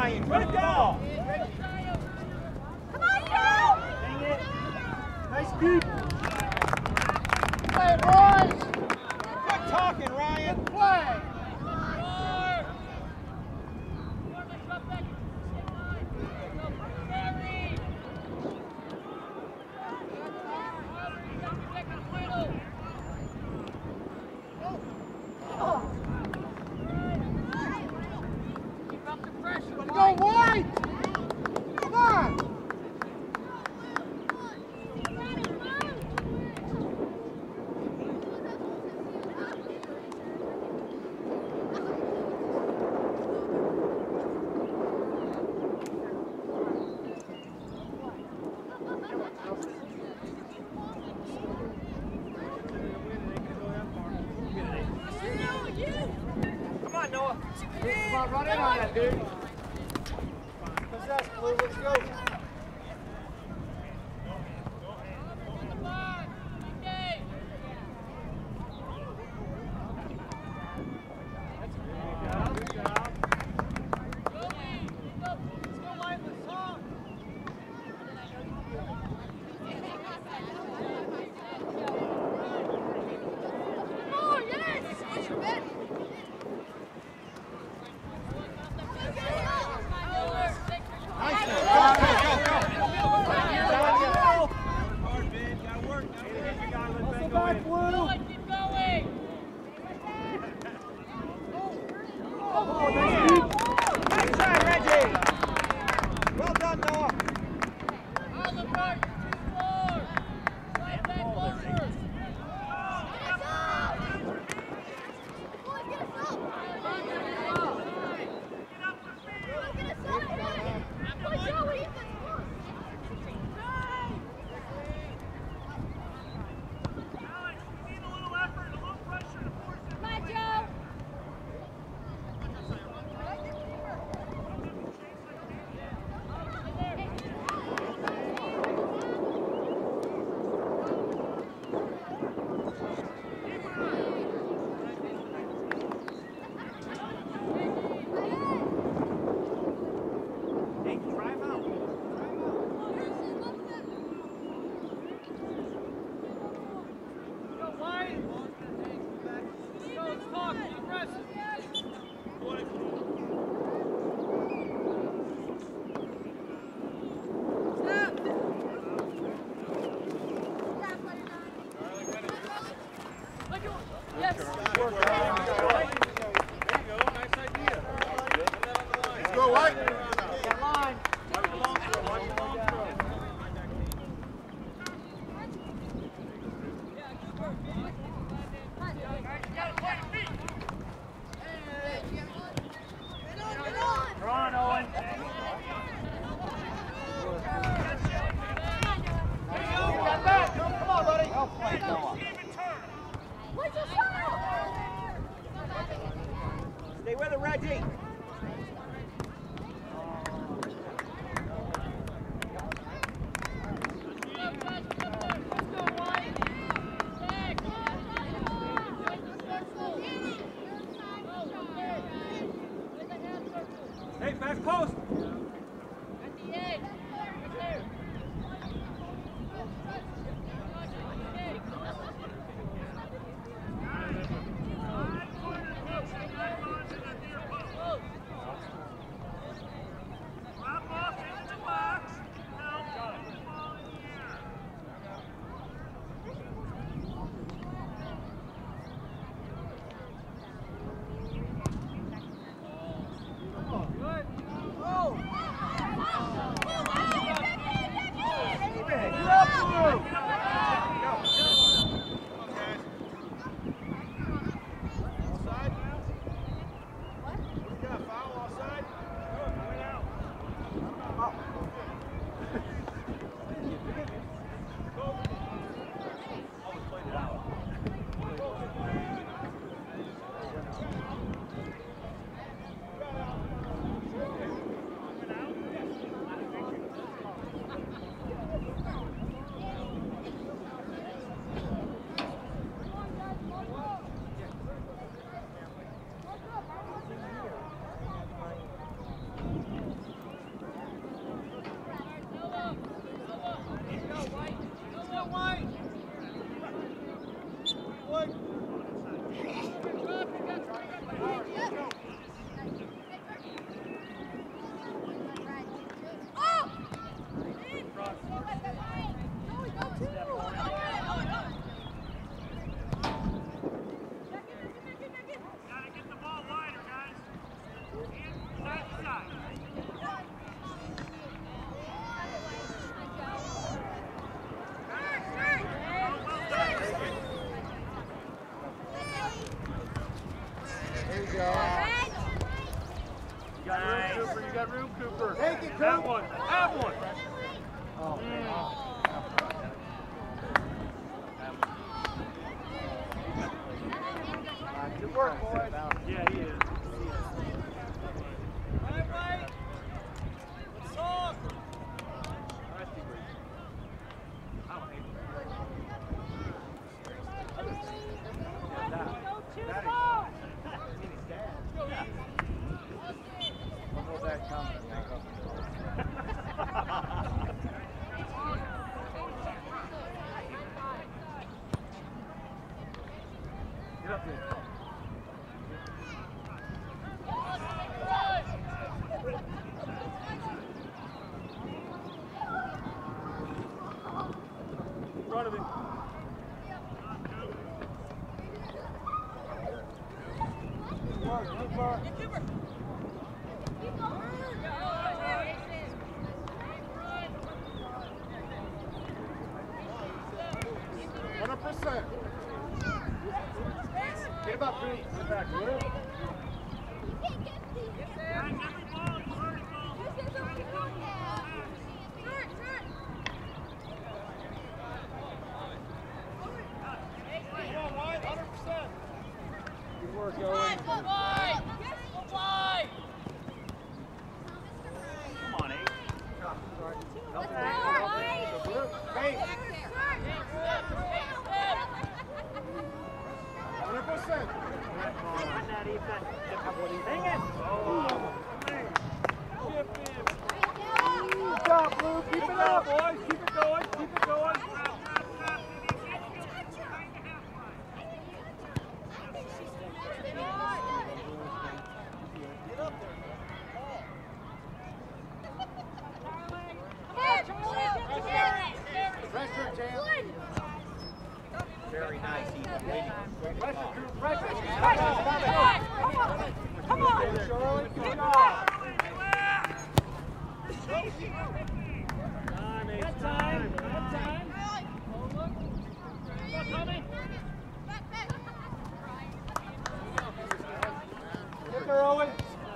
Ryan. Good ball. Come on, Joe! Dang it. Nice deep. Play, boys! Good talking, Ryan. Good play! Go wide! Come on! Come on, Noah. Come on, run in on that, dude. Possess, Blue. Let's go. Oh, yes! Have one. Have one. Good work, boys. Yeah, he is. Get up there. In front of him. Get him up, dude. Sit back, good. Good work, Owen. Come on, Ace. Hey. 100%. Hang it. Good job, Blue. Keep it up. boys. Keep it going. Keep it going. Pressure, Tam. Very nice, Ethan. Pressure, Drew. Pressure. Come on! Charlie, good job. Time, Ace. Time. Get there, Owen.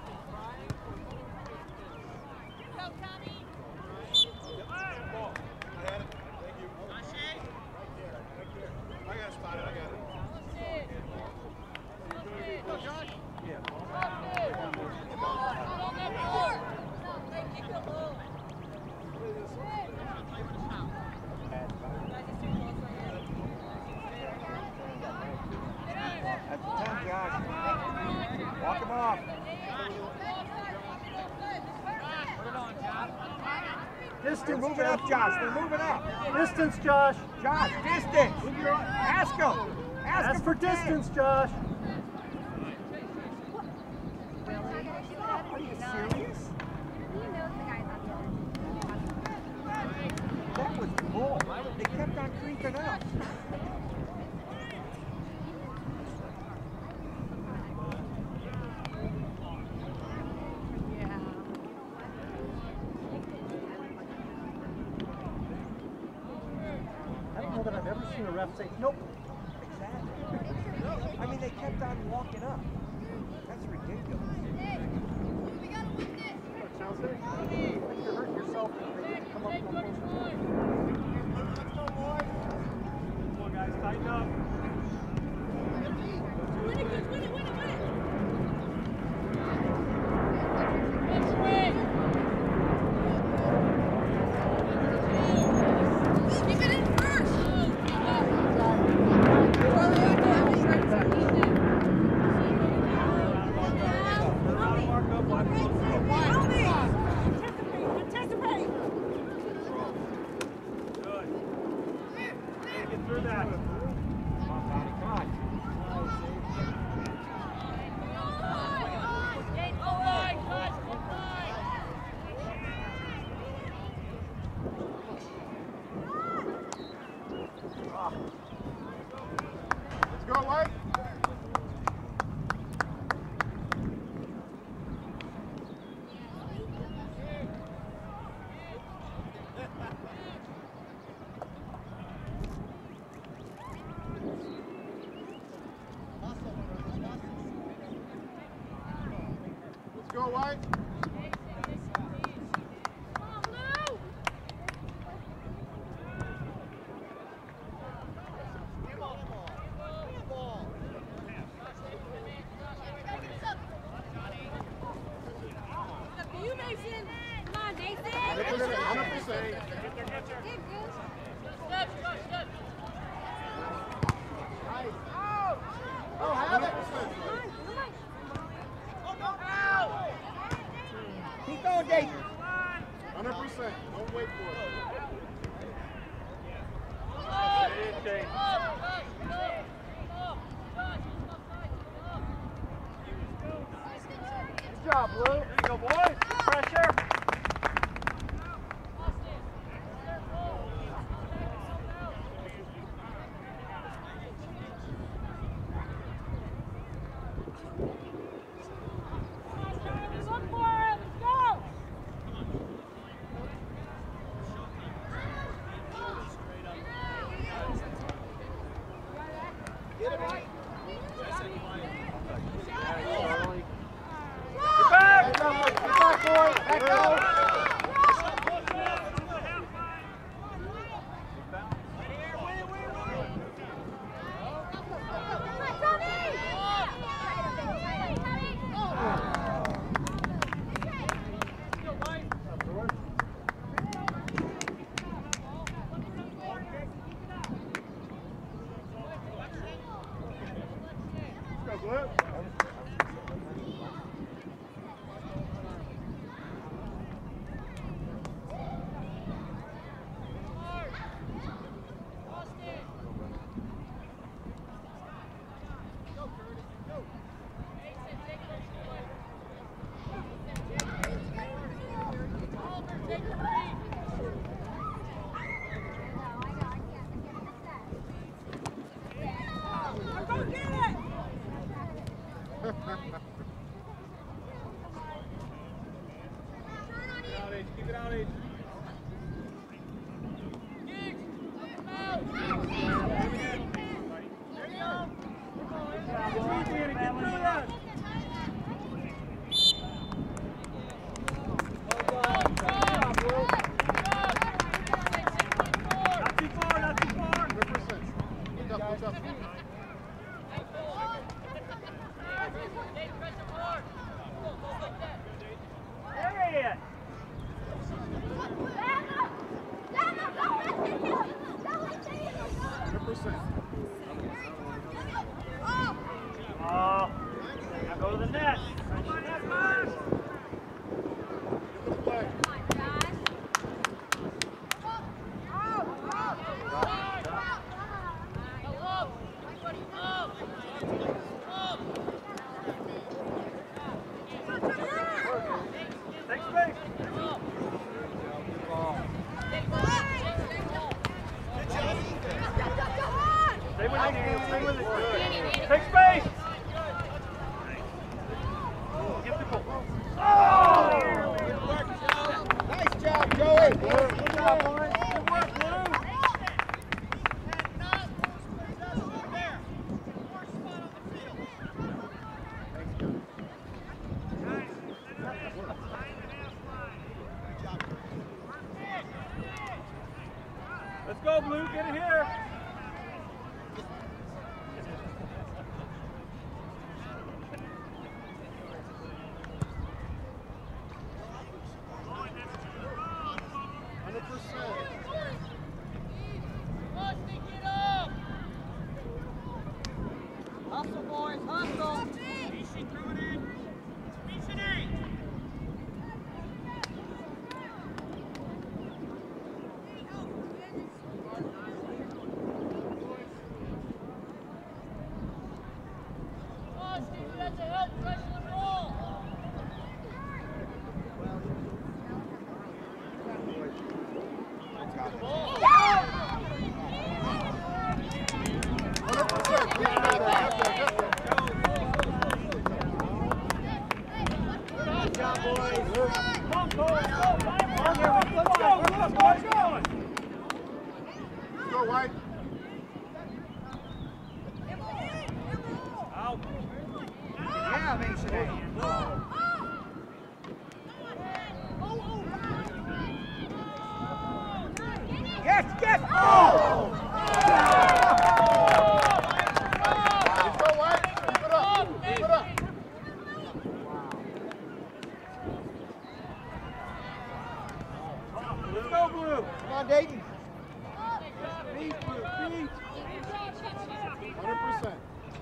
That's the 10, Josh. Walk him off. They're moving up, Josh. They're moving up. Distance, Josh. Josh, distance. Ask him. Ask him for distance, Josh. Are you serious? That was bull. They kept on creeping up. I don't know that I've ever seen a ref say, nope. Exactly. I mean, they kept on walking up. That's ridiculous. Chelsea, I think you're hurting yourself. They need to come up a little closer. Let's go, boys. Come on, guys, tighten up. Oh, have it. Keep going, Jason. 100%. Don't wait for it. Good job, Blue. There you go, boys. Pressure. Keep it out, Age. Let's go, Blue. Get it here. Hustle, boys, hustle. Go, White. Yeah, Mason. Yes, yes! Oh! Go, White. Keep it up. Keep it up. Come on, Dayton. Beach, 100%.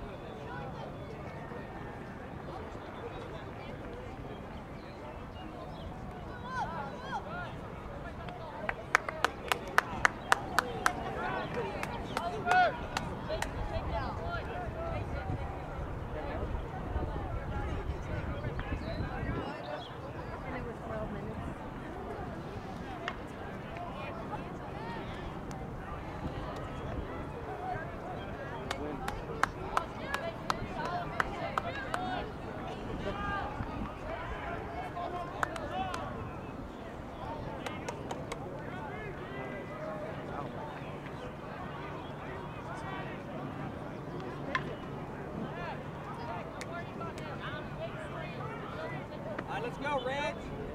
Let's go, Reg.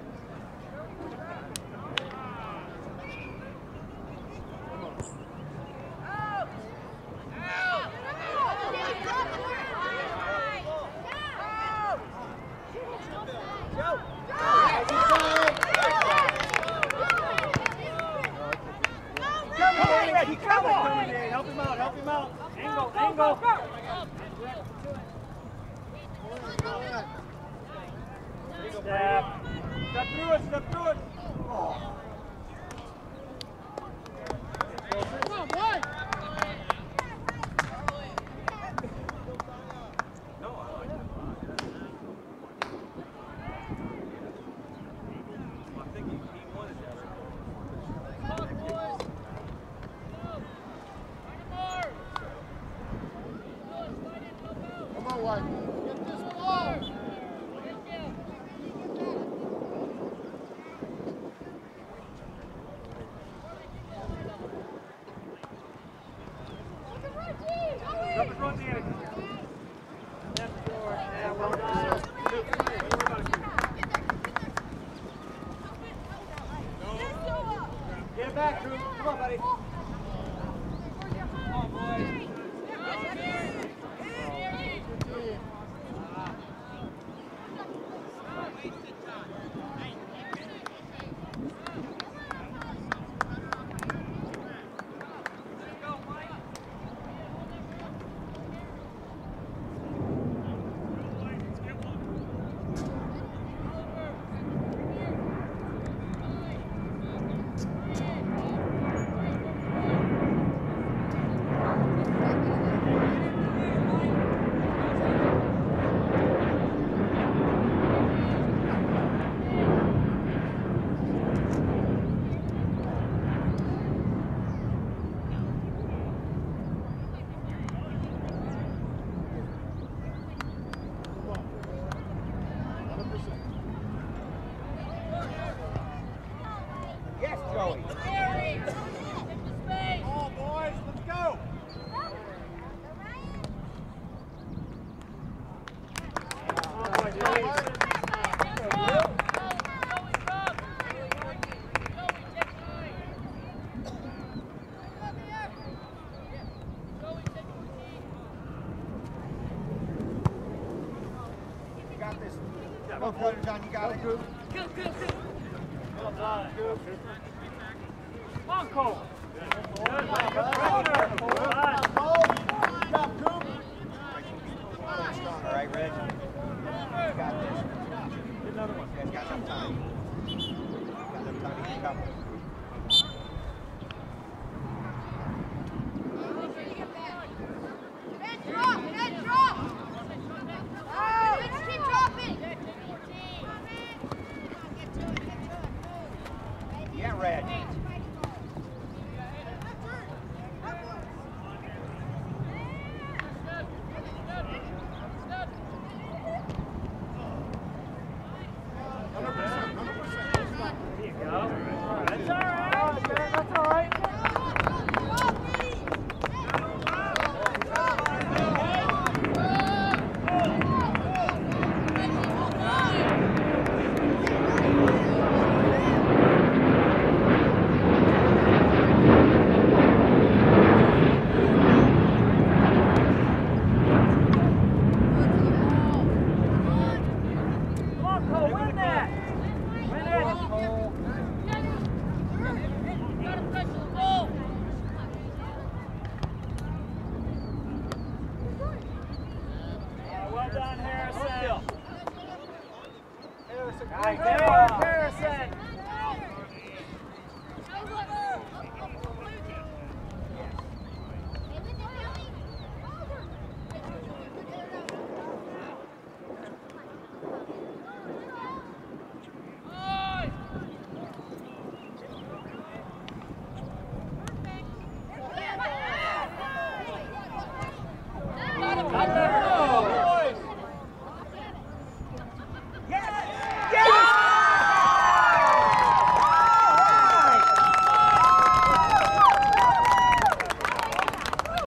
Come on! Help him out, help him out. Angle, angle. Step through it, step through it. Oh. Come on, boy. No, I like that. I'm thinking he wanted that. Come on, White. Get this ball. Get back, Drew. Come on, buddy. Come on, boys. Yes, Joey. Come on, boys, let's go. You got this. Come on, Brother John, you got it. Good. Well done. Good. Come on, Cole. Good job, Coop. All right, Reg. You got this. Get another one. You got enough time. Got enough time to get a couple. Yeah, Reg.